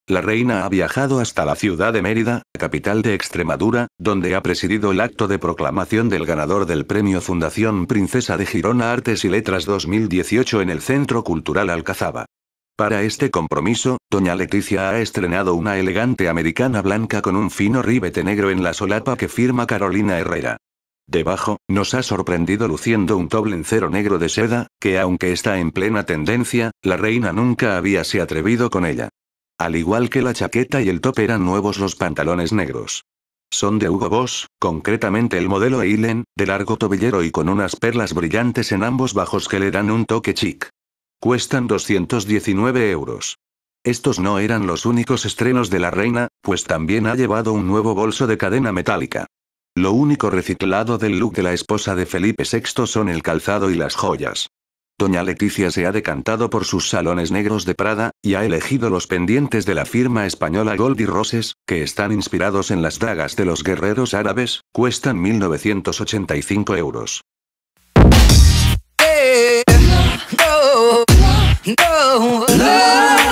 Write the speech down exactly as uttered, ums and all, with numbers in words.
La reina ha viajado hasta la ciudad de Mérida, capital de Extremadura, donde ha presidido el acto de proclamación del ganador del Premio Fundación Princesa de Girona Artes y Letras dos mil dieciocho en el Centro Cultural Alcazaba. Para este compromiso, doña Leticia ha estrenado una elegante americana blanca con un fino ribete negro en la solapa que firma Carolina Herrera. Debajo, nos ha sorprendido luciendo un top lencero negro de seda, que aunque está en plena tendencia, la reina nunca había se atrevido con ella. Al igual que la chaqueta y el top eran nuevos los pantalones negros. Son de Hugo Boss, concretamente el modelo Eileen, de largo tobillero y con unas perlas brillantes en ambos bajos que le dan un toque chic. Cuestan doscientos diecinueve euros. Estos no eran los únicos estrenos de la reina, pues también ha llevado un nuevo bolso de cadena metálica. Lo único reciclado del look de la esposa de Felipe sexto son el calzado y las joyas. Doña Leticia se ha decantado por sus salones negros de Prada, y ha elegido los pendientes de la firma española Gold y Roses, que están inspirados en las dagas de los guerreros árabes, cuestan mil novecientos ochenta y cinco euros. Hey, no, no, no.